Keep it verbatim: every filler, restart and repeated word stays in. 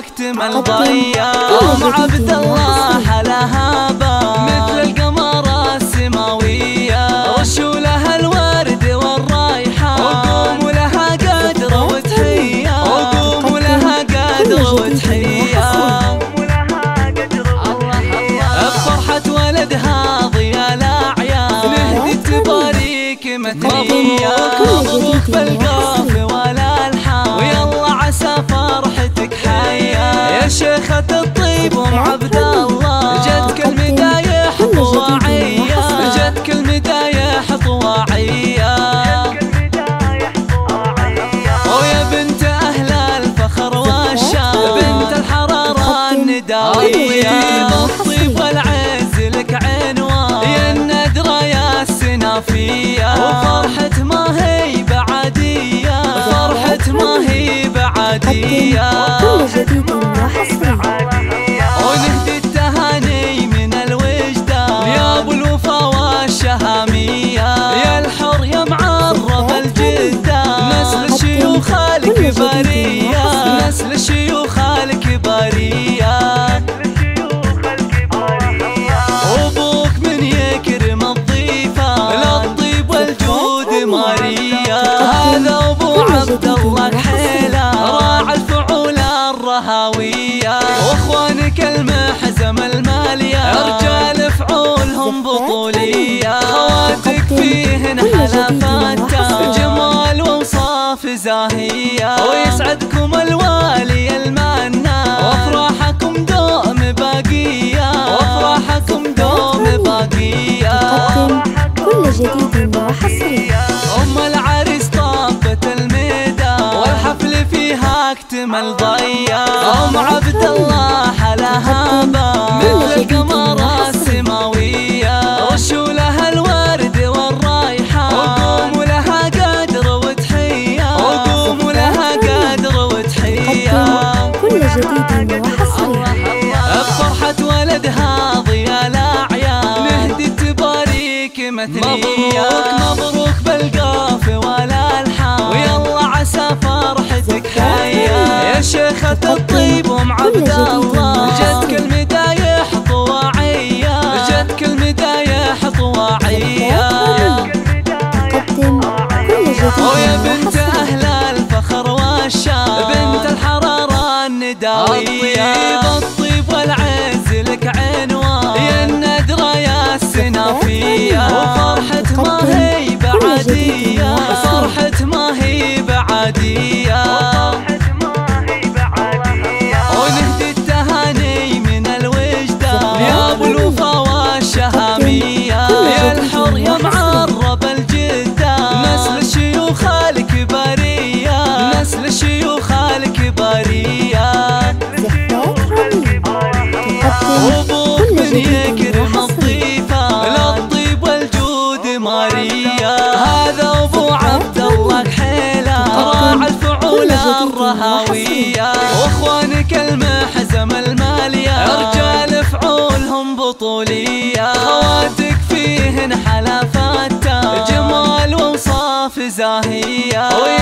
اكتمل ضيا. ام عبد الله حلاها با مثل القمر السماوية، رشوا لها الورد والريحان، وقوموا لها قدر وتحية، وقوموا لها قدر وتحية. بفرحة ولدها ضيا الأعياد نهدي تباريك متنية. مبروك بالقاف والألحان ويلا عسى فرحتك حية. يا شيخة الطيب ام عبد الله جتك المدايح طواعية، جتك المدايح طواعية. ويا بنت أهل الفخر والشان بنت الحرارة النداوية، بالطيب والعز لك عنوان يا الندرة يا السنافية. وفرحة ما هي بعادية، فرحة ما هي بعادية. ونهدي التهاني من الوجدان يا ابو الوفا والشهامية، يا الحر يا معرب الجدان نسل الشيوخ الكبارية، نسل الشيوخ الكبارية. وابوك من يكرم الضيفة للطيب والجود ماريا، هذا ابو عبد الله كحيلة راعى الفعول الرهاوية. واخوانك المحزم المالية رجال فعولهم بطولية، خواتك فيهن حلفاتا جمال واوصاف زاهية. ويسعدكم الوالي المنان وافراحكم دوم باقية، وافراحكم دوم باقية. كل جديد وحصري. ام العريس طابت الميدان والحفل فيها اكتمل ضيا. ام عبد الله حلاها با مثل القمر السماوية، رشوا لها الورد والريحان، وقوموا لها قدر وتحية، وقوموا لها قدر وتحية. كل جديد وحصري. بفرحة ولدها ضيا الأعياد نهدي تباريك مثنية. مبروك مبروك بالقاف والألحان ويلا عسى فرحتك حية. يا شيخة الطيب ام عبد الله جتك المدايح طواعية، جتك المدايح طواعية. ويا بنت أهل الفخر والشان بنت الحرارة النداوية، بالطيب والعز لك عنوان يا الندرة يا السنافية. وفرحة ما هي بعادية، فرحة ما هي بعادية. ونهدي التهاني من الوجدان يا ابو الوفا والشهامية، يا الحر يا معرب الجدان نسل الشيوخ الكبارية، نسل الشيوخ الكبارية. وابوك من يكرم الضيفة للطيب والجود ماريا، هذا ابو عبد الله كحيلة راعى الفعول الرهاوية. واخوانك المحزم المالية رجال فعولهم بطولية، خواتك فيهن حلفاتا جمال واوصاف زاهية.